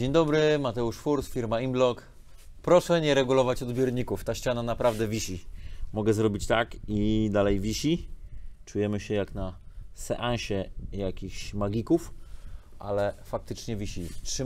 Dzień dobry, Mateusz Furs, firma Inblock. Proszę nie regulować odbiorników, ta ściana naprawdę wisi. Mogę zrobić tak i dalej wisi. Czujemy się jak na seansie jakichś magików, ale faktycznie wisi.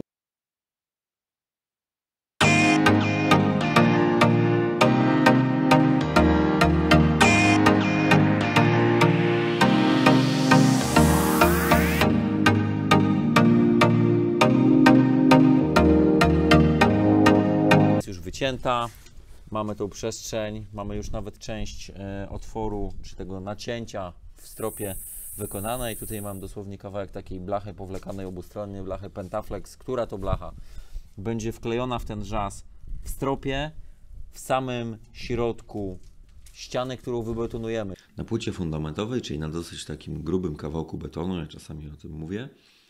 Już wycięta, mamy tą przestrzeń, mamy już nawet część otworu, czy tego nacięcia w stropie wykonane i tutaj mam dosłownie kawałek takiej blachy powlekanej obustronnie, blachy Pentaflex, która to blacha będzie wklejona w ten rzaz w stropie, w samym środku ściany, którą wybetonujemy. Na płycie fundamentowej, czyli na dosyć takim grubym kawałku betonu, ja czasami o tym mówię,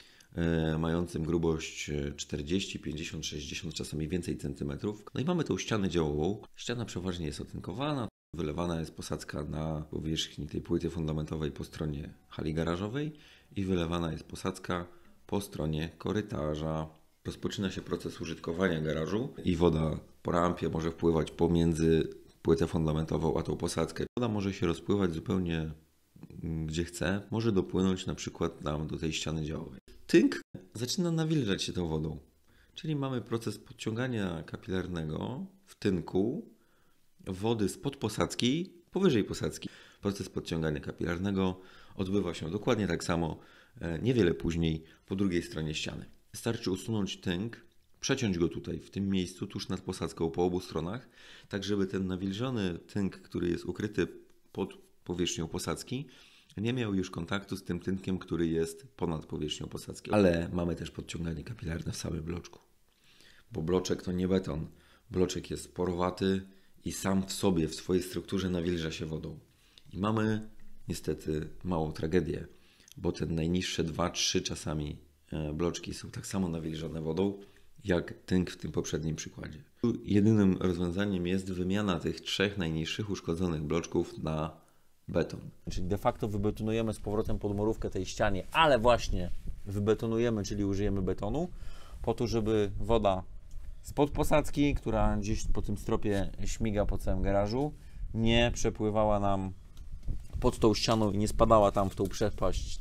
mającym grubość 40, 50, 60, czasami więcej centymetrów. No i mamy tą ścianę działową. Ściana przeważnie jest otynkowana, wylewana jest posadzka na powierzchni tej płyty fundamentowej po stronie hali garażowej i wylewana jest posadzka po stronie korytarza. Rozpoczyna się proces użytkowania garażu i woda po rampie może wpływać pomiędzy płytę fundamentową a tą posadzkę. Woda może się rozpływać zupełnie gdzie chce, może dopłynąć na przykład nam do tej ściany działowej. Tynk zaczyna nawilżać się tą wodą, czyli mamy proces podciągania kapilarnego w tynku wody spod posadzki, powyżej posadzki. Proces podciągania kapilarnego odbywa się dokładnie tak samo, niewiele później po drugiej stronie ściany. Wystarczy usunąć tynk, przeciąć go tutaj, w tym miejscu, tuż nad posadzką po obu stronach, tak żeby ten nawilżony tynk, który jest ukryty pod powierzchnią posadzki, nie miał już kontaktu z tym tynkiem, który jest ponad powierzchnią posadzki. Ale mamy też podciąganie kapilarne w samym bloczku. Bo bloczek to nie beton. Bloczek jest porowaty i sam w sobie, w swojej strukturze nawilża się wodą. I mamy niestety małą tragedię, bo te najniższe 2-3 czasami bloczki są tak samo nawilżone wodą, jak tynk w tym poprzednim przykładzie. Jedynym rozwiązaniem jest wymiana tych 3 najniższych uszkodzonych bloczków na beton. Czyli de facto wybetonujemy z powrotem podmurówkę tej ścianie, ale właśnie wybetonujemy, czyli użyjemy betonu po to, żeby woda spod posadzki, która gdzieś po tym stropie śmiga po całym garażu, nie przepływała nam pod tą ścianą i nie spadała tam w tą przepaść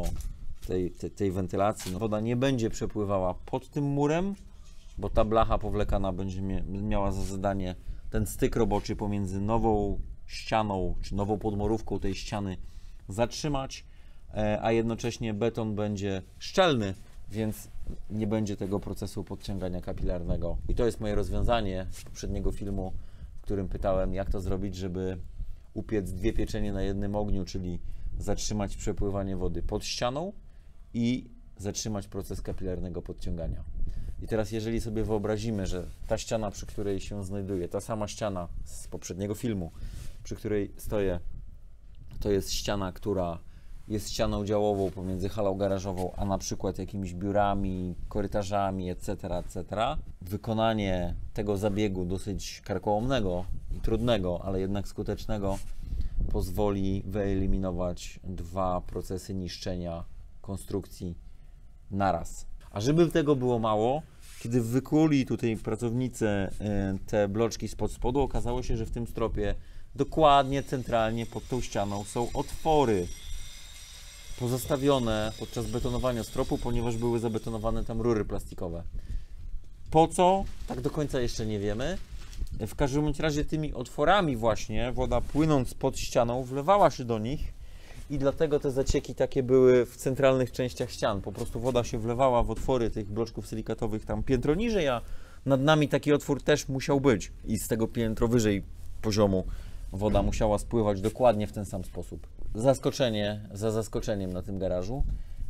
tej wentylacji. Woda nie będzie przepływała pod tym murem, bo ta blacha powlekana będzie miała za zadanie ten styk roboczy pomiędzy nową ścianą, czy nową podmurówką tej ściany zatrzymać, a jednocześnie beton będzie szczelny, więc nie będzie tego procesu podciągania kapilarnego. I to jest moje rozwiązanie z poprzedniego filmu, w którym pytałem, jak to zrobić, żeby upiec 2 pieczenie na jednym ogniu, czyli zatrzymać przepływanie wody pod ścianą i zatrzymać proces kapilarnego podciągania. I teraz jeżeli sobie wyobrazimy, że ta ściana, przy której się znajduje, ta sama ściana z poprzedniego filmu, przy której stoję, to jest ściana, która jest ścianą działową pomiędzy halą garażową, a na przykład jakimiś biurami, korytarzami, etc., etc. Wykonanie tego zabiegu dosyć karkołomnego i trudnego, ale jednak skutecznego, pozwoli wyeliminować 2 procesy niszczenia konstrukcji naraz. A żeby tego było mało, kiedy wykuli tutaj pracownicy te bloczki spod spodu, okazało się, że w tym stropie dokładnie centralnie pod tą ścianą są otwory pozostawione podczas betonowania stropu, ponieważ były zabetonowane tam rury plastikowe. Po co? Tak do końca jeszcze nie wiemy. W każdym razie tymi otworami właśnie woda, płynąc pod ścianą, wlewała się do nich i dlatego te zacieki takie były w centralnych częściach ścian. Po prostu woda się wlewała w otwory tych bloczków silikatowych tam piętro niżej, a nad nami taki otwór też musiał być. I z tego piętro wyżej poziomu woda musiała spływać dokładnie w ten sam sposób. Zaskoczenie za zaskoczeniem na tym garażu.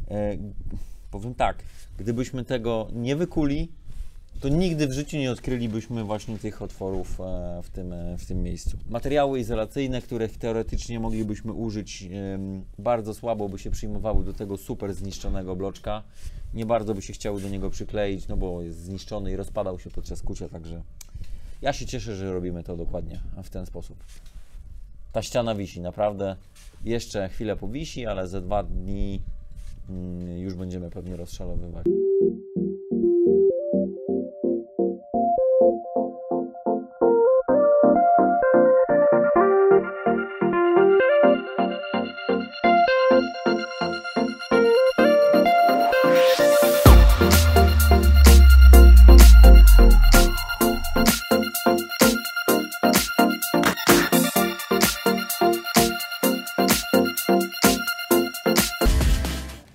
Powiem tak, gdybyśmy tego nie wykuli, to nigdy w życiu nie odkrylibyśmy właśnie tych otworów w tym miejscu. Materiały izolacyjne, których teoretycznie moglibyśmy użyć, bardzo słabo by się przyjmowały do tego super zniszczonego bloczka. Nie bardzo by się chciały do niego przykleić, no bo jest zniszczony i rozpadał się podczas kucia, także ja się cieszę, że robimy to dokładnie w ten sposób. Ta ściana wisi, naprawdę. Jeszcze chwilę powisi, ale za 2 dni już będziemy pewnie rozszalowywać.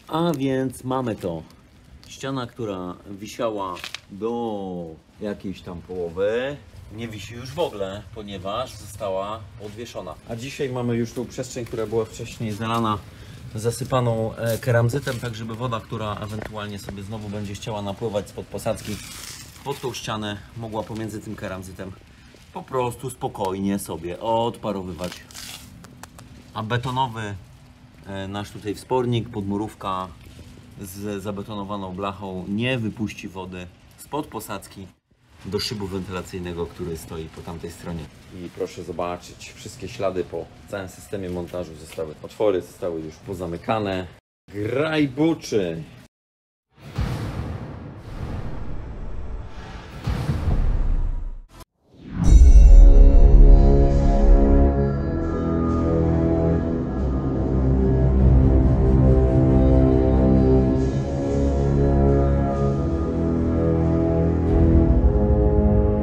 A więc mamy to. Ściana, która wisiała do jakiejś tam połowy, nie wisi już w ogóle, ponieważ została odwieszona. A dzisiaj mamy już tą przestrzeń, która była wcześniej zalana, zasypaną keramzytem, tak żeby woda, która ewentualnie sobie znowu będzie chciała napływać spod posadzki pod tą ścianę, mogła pomiędzy tym keramzytem po prostu spokojnie sobie odparowywać. A betonowy nasz tutaj wspornik, podmurówka z zabetonowaną blachą nie wypuści wody spod posadzki do szybu wentylacyjnego, który stoi po tamtej stronie. I proszę zobaczyć, wszystkie ślady po całym systemie montażu zostały, otwory zostały już pozamykane. Graj buczy!